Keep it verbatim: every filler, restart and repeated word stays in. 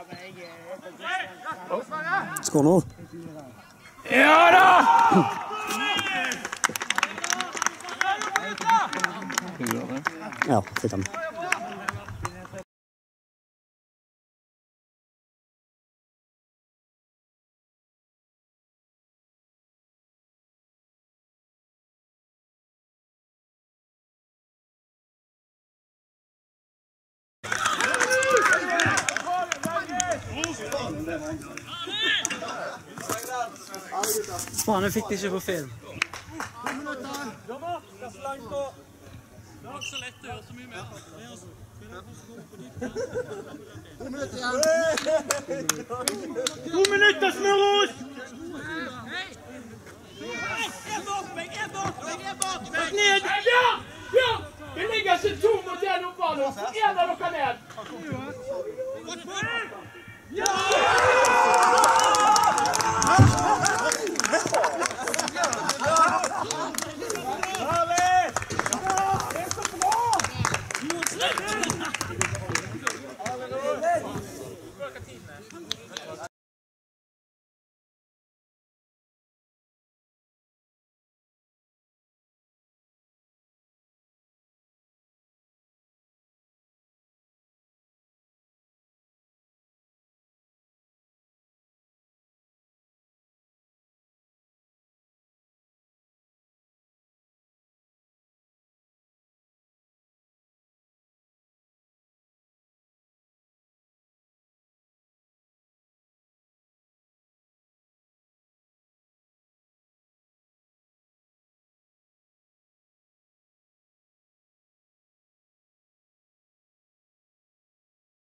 Skål nå. Ja da! Ja, sitt han. Faen, jeg fikk det ikke på film. Det var ikke så lett å gjøre så mye mer. To minutter, Smøros! Jeg er bak meg, jeg er bak meg, jeg er bak meg! Ned! Ja! Ja! Det ligger ikke to mot en oppvarende. En av dere ned!